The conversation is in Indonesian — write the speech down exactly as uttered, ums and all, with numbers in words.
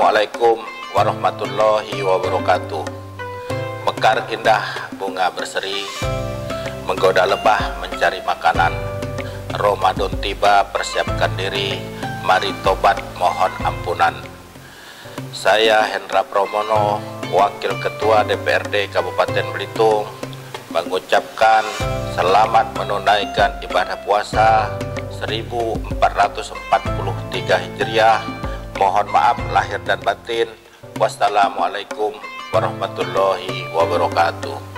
Assalamualaikum warahmatullahi wabarakatuh. Mekar indah bunga berseri, menggoda lebah mencari makanan. Ramadan tiba, persiapkan diri, mari tobat mohon ampunan. Saya Hendra Pramono, Wakil Ketua D P R D Kabupaten Belitung, mengucapkan selamat menunaikan ibadah puasa seribu empat ratus empat puluh tiga Hijriah. Mohon maaf lahir dan batin. Wassalamualaikum warahmatullahi wabarakatuh.